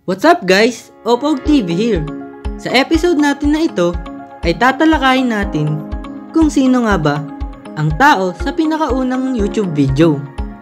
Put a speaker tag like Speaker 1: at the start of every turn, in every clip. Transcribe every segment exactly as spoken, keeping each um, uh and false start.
Speaker 1: What's up guys? Opog T V here. Sa episode natin na ito ay tatalakayin natin kung sino nga ba ang tao sa pinakaunang YouTube video.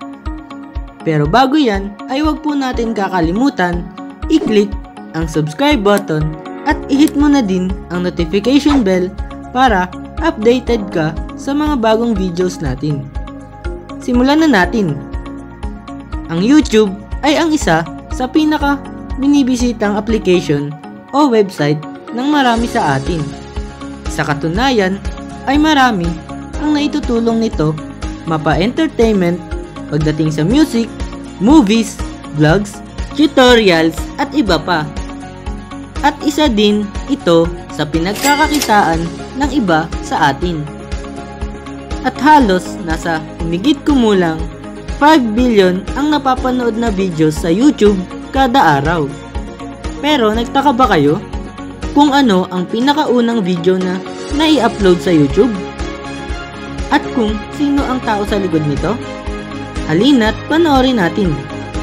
Speaker 1: Pero bago yan ay huwag po natin kakalimutan i-click ang subscribe button at i-hit mo na din ang notification bell para updated ka sa mga bagong videos natin. Simulan na natin. Ang YouTube ay ang isa sa pinaka binibisitang application o website ng marami sa atin. Sa katunayan ay marami ang naitutulong nito mapa-entertainment pagdating sa music, movies, vlogs, tutorials at iba pa. At isa din ito sa pinagkakakitaan ng iba sa atin. At halos nasa humigit kumulang five billion ang napapanood na videos sa YouTube kada araw. Pero nagtaka ba kayo kung ano ang pinakaunang video na nai-upload sa YouTube? At kung sino ang tao sa likod nito? Halina't panoorin natin.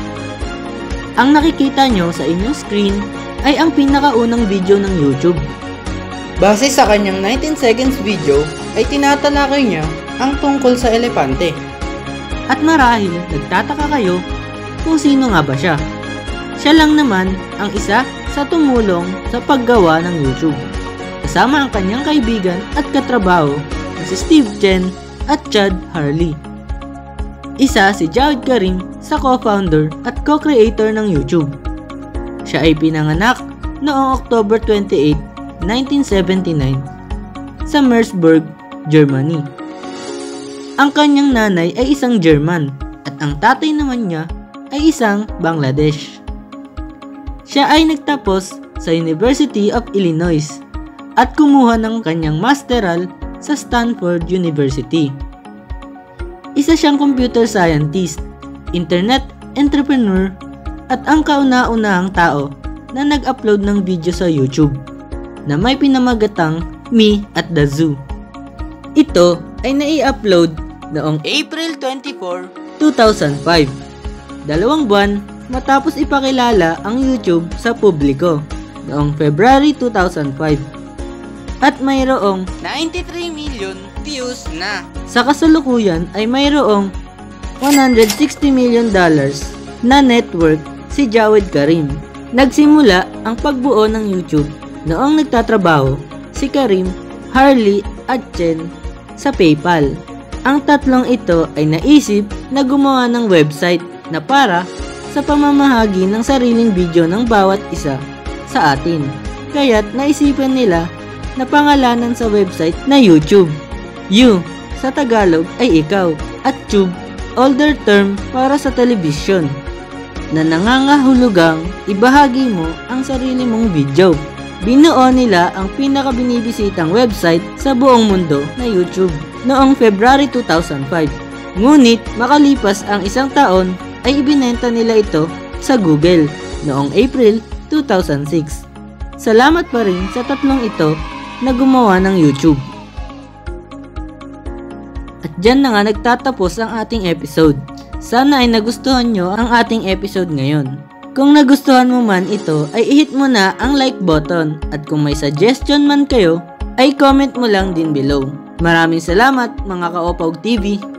Speaker 1: Ang nakikita nyo sa inyong screen ay ang pinakaunang video ng YouTube. Base sa kanyang nineteen seconds video ay tinatalakay niya ang tungkol sa elepante. At marahil nagtataka kayo kung sino nga ba siya. Siya lang naman ang isa sa tumulong sa paggawa ng YouTube, kasama ang kanyang kaibigan at katrabaho na si Steve Chen at Chad Hurley. Isa si Jawed Karim sa co-founder at co-creator ng YouTube. Siya ay pinanganak noong October twenty-eighth, nineteen seventy-nine sa Merseburg, Germany. Ang kanyang nanay ay isang German at ang tatay naman niya ay isang Bangladesh. Siya ay nagtapos sa University of Illinois at kumuha ng kanyang masteral sa Stanford University. Isa siyang computer scientist, internet entrepreneur at ang kauna-unahang tao na nag-upload ng video sa YouTube na may pinamagatang Me at the Zoo. Ito ay nai-upload noong April twenty-fourth, two thousand five, dalawang buwan matapos ipakilala ang YouTube sa publiko noong February two thousand five at mayroong ninety-three million views na. Sa kasalukuyan ay mayroong one hundred sixty million dollars na net worth si Jawed Karim. Nagsimula ang pagbuo ng YouTube noong nagtatrabaho si Karim, Hurley at Chen sa PayPal. Ang tatlong ito ay naisip na gumawa ng website na para sa pamamahagi ng sariling video ng bawat isa sa atin. Kaya't naisipan nila na pangalanan sa website na YouTube. You sa Tagalog ay ikaw at Tube, older term para sa telebisyon, na nangangahulugang ibahagi mo ang sarili mong video. Binuo nila ang pinakabinibisitang website sa buong mundo na YouTube noong February two thousand five. Ngunit makalipas ang isang taon ay ibinenta nila ito sa Google noong April two thousand six. Salamat pa rin sa tatlong ito na gumawa ng YouTube. At dyan na nga nagtatapos ang ating episode. Sana ay nagustuhan nyo ang ating episode ngayon. Kung nagustuhan mo man ito ay i-hit mo na ang like button at kung may suggestion man kayo ay comment mo lang din below. Maraming salamat mga ka-Opog T V.